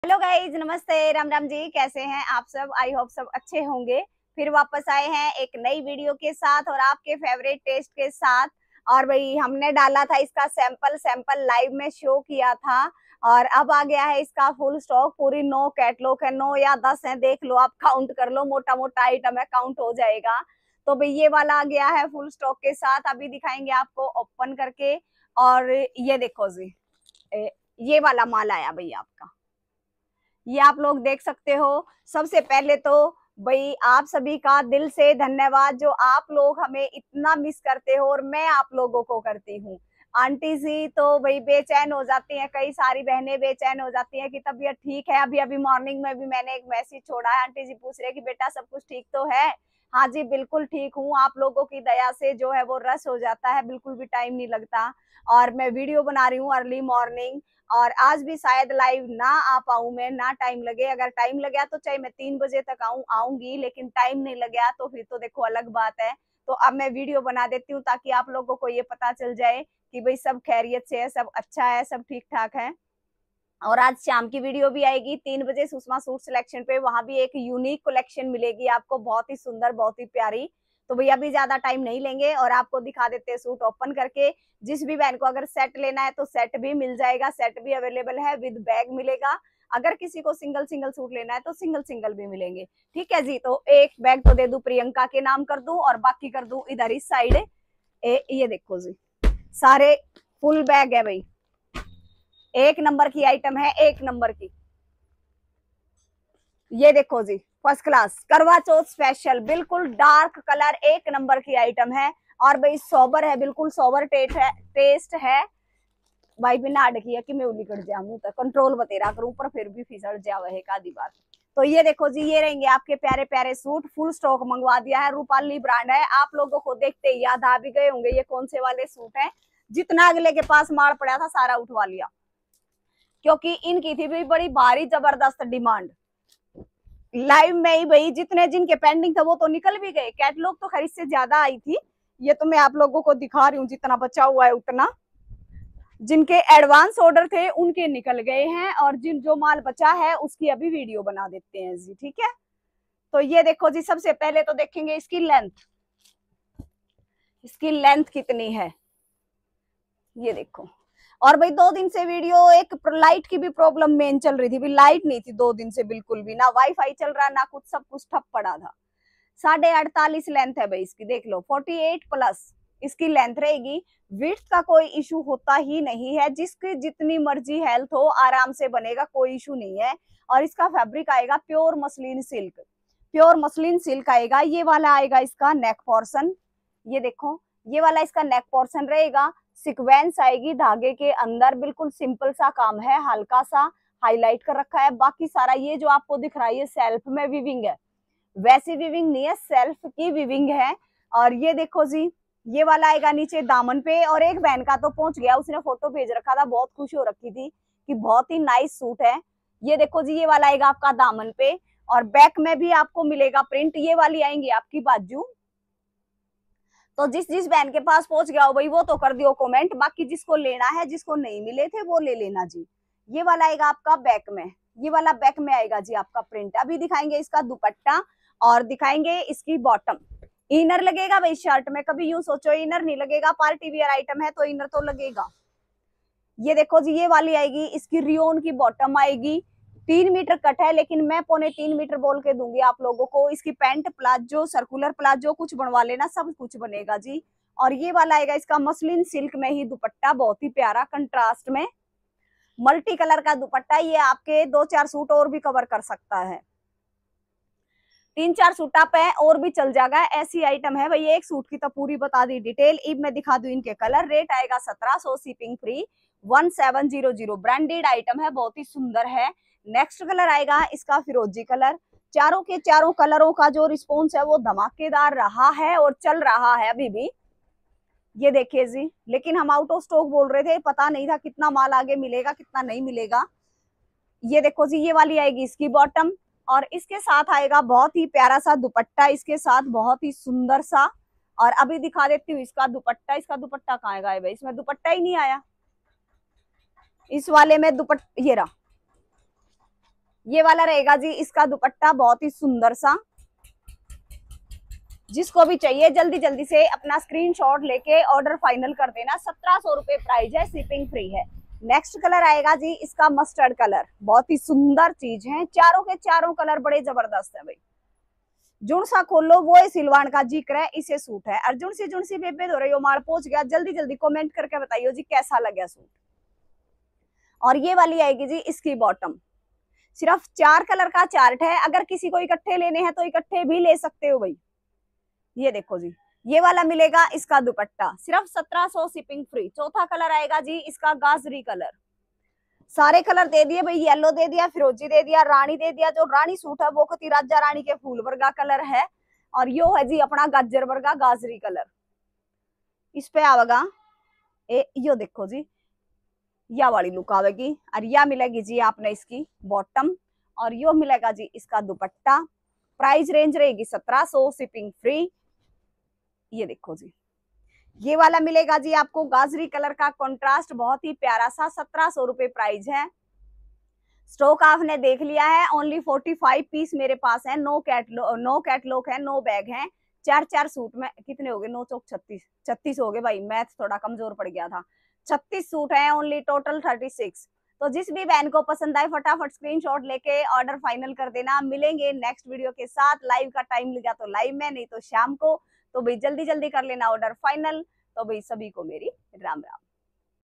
Hello guys, नमस्ते, राम राम जी। कैसे हैं आप सब? आई होप सब अच्छे होंगे। फिर वापस आए हैं एक नई वीडियो के साथ और आपके फेवरेट टेस्ट के साथ। और भाई हमने डाला था इसका सैंपल लाइव में शो किया था और अब आ गया है इसका फुल स्टॉक। पूरी 9 कैटलॉग है, 9 या 10 है, देख लो आप, काउंट कर लो, मोटा मोटा आइटम है, काउंट हो जाएगा। तो भाई ये वाला आ गया है फुल स्टॉक के साथ। अभी दिखाएंगे आपको ओपन करके। और ये देखो जी, ये वाला माल आया भाई आपका, ये आप लोग देख सकते हो। सबसे पहले तो भाई आप सभी का दिल से धन्यवाद, जो आप लोग हमें इतना मिस करते हो और मैं आप लोगों को करती हूँ। आंटी जी तो भाई बेचैन हो जाती हैं, कई सारी बहनें बेचैन हो जाती हैं कि तबीयत ठीक है। अभी अभी मॉर्निंग में भी मैंने एक मैसेज छोड़ा है, आंटी जी पूछ रहे कि बेटा सब कुछ ठीक तो है। हाँ जी बिल्कुल ठीक हूँ, आप लोगों की दया से जो है वो रस हो जाता है, बिल्कुल भी टाइम नहीं लगता। और मैं वीडियो बना रही हूँ अर्ली मॉर्निंग, और आज भी शायद लाइव ना आ पाऊं मैं, ना टाइम लगे। अगर टाइम लगे तो चाहे मैं 3 बजे तक आऊंगी, लेकिन टाइम नहीं लगे तो फिर तो देखो अलग बात है। तो अब मैं वीडियो बना देती हूँ ताकि आप लोगों को ये पता चल जाए कि भाई सब खैरियत से है, सब अच्छा है, सब ठीक ठाक है। और आज शाम की वीडियो भी आएगी 3 बजे सुषमा सूट सिलेक्शन पे, वहां भी एक यूनिक कलेक्शन मिलेगी आपको, बहुत ही सुंदर, बहुत ही प्यारी। तो भैया अभी ज्यादा टाइम नहीं लेंगे और आपको दिखा देते हैं सूट ओपन करके। जिस भी बहन को अगर सेट लेना है तो सेट भी मिल जाएगा, सेट भी अवेलेबल है, विद बैग मिलेगा। अगर किसी को सिंगल सिंगल सूट लेना है तो सिंगल सिंगल भी मिलेंगे। ठीक है जी, तो एक बैग तो दे दू प्रियंका के नाम कर दू और बाकी कर दू इधर इस साइड। ये देखो जी, सारे फुल बैग है भाई, एक नंबर की आइटम है, एक नंबर की। ये देखो जी, first class Karva Chauth special, बिल्कुल डार्क कलर, एक नंबर की आइटम है। और भाई सोबर है, बिल्कुल सोबर टेस्ट है भाई। बिना अड़की है कि मैं उली कट जाऊं तो कंट्रोल बतेरा करूं, पर फिर भी फिसल जावे है आधी बात। तो ये देखो जी, ये रहेंगे आपके प्यारे प्यारे सूट, फुल स्टॉक मंगवा दिया है, रूपाली ब्रांड है। आप लोगों को देखते ही याद आ भी गए होंगे ये कौन से वाले सूट हैं। जितना अगले के पास माल पड़ा था सारा उठवा लिया, क्योंकि इनकी थी भी बड़ी भारी जबरदस्त डिमांड। लाइव में ही भाई जितने जिनके पेंडिंग थे वो तो निकल भी गए, कैटलॉग तो खरीद से ज्यादा आई थी। ये तो मैं आप लोगों को दिखा रही हूँ, जितना बचा हुआ है उतना। जिनके एडवांस ऑर्डर थे उनके निकल गए हैं, और जिन जो माल बचा है उसकी अभी वीडियो बना देते हैं जी, ठीक है। तो ये देखो जी, सबसे पहले तो देखेंगे इसकी लेंथ, इसकी लेंथ कितनी है, ये देखो। और भाई 2 दिन से वीडियो, एक लाइट की भी प्रॉब्लम मेन चल रही थी, भाई लाइट नहीं थी 2 दिन से बिल्कुल भी, ना वाईफाई चल रहा ना कुछ, सब कुछ ठप पड़ा था। 48.5 लेंथ है भाई इसकी, देख लो 48 प्लस इसकी लेंथ रहेगी। विड्थ का कोई इशू होता ही नहीं है, जिसकी जितनी मर्जी हेल्थ हो आराम से बनेगा, कोई इशू नहीं है। और इसका फैब्रिक आएगा pure muslin silk, pure muslin silk आएगा। ये वाला आएगा इसका नेक पोर्शन, ये देखो, ये वाला इसका नेक पोर्शन रहेगा। सिक्वेंस आएगी धागे के अंदर, बिल्कुल सिंपल सा काम है, हल्का सा हाईलाइट कर रखा है। बाकी सारा ये जो आपको दिख रहा है ये सेल्फ में विविंग है, वैसी विविंग नहीं है, सेल्फ की विविंग है। और ये देखो जी, ये वाला आएगा नीचे दामन पे। और एक बहन का तो पहुंच गया, उसने फोटो भेज रखा था, बहुत खुश हो रखी थी कि बहुत ही नाइस सूट है। ये देखो जी, ये वाला आएगा आपका दामन पे, और बैक में भी आपको मिलेगा प्रिंट। ये वाली आएंगी आपकी बाजू। तो जिस जिस बहन के पास पहुंच गया हो भाई वो तो कर दियो कमेंट, बाकी जिसको लेना है, जिसको नहीं मिले थे वो ले लेना जी। ये वाला आएगा आपका बैक में, ये वाला बैक में आएगा जी आपका प्रिंट। अभी दिखाएंगे इसका दुपट्टा और दिखाएंगे इसकी बॉटम। इनर लगेगा भाई शर्ट में, कभी यूं सोचो इनर नहीं लगेगा, पार्टी वियर आइटम है तो इनर तो लगेगा। ये देखो जी, ये वाली आएगी, इसकी रियोन की बॉटम आएगी। 3 मीटर कट है, लेकिन मैं 3.25 मीटर बोल के दूंगी आप लोगों को। इसकी पैंट प्लाजो, सर्कुलर प्लाजो कुछ बनवा लेना, सब कुछ बनेगा जी। और ये वाला आएगा इसका मसलिन सिल्क में ही दुपट्टा, बहुत ही प्यारा कंट्रास्ट में मल्टी कलर का दुपट्टा। ये आपके 2-4 सूट और भी कवर कर सकता है, 3-4 सूट आप है और भी चल जाएगा, ऐसी आइटम है भाई। एक सूट की तो पूरी बता दी डिटेल, अब मैं दिखा दूं इनके कलर। रेट आएगा 1700, शिपिंग फ्री, 1700। ब्रांडेड आइटम है, बहुत ही सुंदर है। नेक्स्ट कलर आएगा इसका फिरोजी कलर। चारों के चारों कलरों का जो रिस्पॉन्स है वो धमाकेदार रहा है और चल रहा है अभी भी। ये देखिए जी, लेकिन हम आउट ऑफ स्टॉक बोल रहे थे, पता नहीं था कितना माल आगे मिलेगा कितना नहीं मिलेगा। ये देखो जी, ये वाली आएगी इसकी बॉटम, और इसके साथ आएगा बहुत ही प्यारा सा दुपट्टा, इसके साथ बहुत ही सुंदर सा। और अभी दिखा देती हूँ इसका दुपट्टा। इसका दुपट्टा कहाँ आएगा भाई, इसमें दुपट्टा ही नहीं आया इस वाले में। ये रहा, ये वाला रहेगा जी इसका दुपट्टा, बहुत ही सुंदर सा। जिसको भी चाहिए जल्दी जल्दी से अपना स्क्रीनशॉट लेके ऑर्डर फाइनल कर देना। 1700 रुपए प्राइस है, शिपिंग फ्री है। नेक्स्ट कलर आएगा जी इसका मस्टर्ड कलर, बहुत ही सुंदर चीज है। चारों के चारों कलर बड़े जबरदस्त है भाई। जुण सा खोलो वो सिलवान का जिक्र है, इसे सूट है। अर्जुन से जुण सी बेबे हो रही हो, माल पहुंच गया, जल्दी जल्दी कमेंट करके बताइए जी कैसा लगा सूट। और ये वाली आएगी जी इसकी बॉटम। सिर्फ 4 कलर का चार्ट है, अगर किसी को इकट्ठे लेने हैं तो इकट्ठे भी ले सकते हो भाई। ये देखो जी, ये वाला मिलेगा इसका दुपट्टा, सिर्फ 1700 शिपिंग फ्री। चौथा कलर आएगा जी इसका गाजरी कलर। सारे कलर दे दिए भाई, येलो दे दिया, फिरोजी दे दिया, रानी दे दिया। जो रानी सूट है वो कति राजा रानी के फूल वर्गा कलर है। और यो है जी अपना गाजर वर्गा गाजरी कलर। इस पे आवेगा यो देखो जी, या वाली लुक आवेगी। और या मिलेगी जी आपने इसकी बॉटम, और यो मिलेगा जी इसका दुपट्टा। प्राइस रेंज रहेगी 1700, शिपिंग फ्री। ये देखो जी, ये वाला मिलेगा जी आपको गाजरी कलर का कॉन्ट्रास्ट, बहुत ही प्यारा सा। 1700 रुपए प्राइस है। स्टॉक आपने देख लिया है, ओनली 45 पीस मेरे पास है। नो कैटलॉग है, नो बैग है। 4 सूट में कितने हो गए, 9 चौक 36 हो गए भाई, मैथ थोड़ा कमजोर पड़ गया था। 36 सूट है, ओनली टोटल 36। तो जिस भी बहन को पसंद आए फटाफट स्क्रीनशॉट लेके ऑर्डर फाइनल कर देना। मिलेंगे नेक्स्ट वीडियो के साथ। लाइव का टाइम लगा तो लाइव में, नहीं तो शाम को। तो भाई जल्दी जल्दी कर लेना ऑर्डर फाइनल। तो भाई सभी को मेरी राम राम।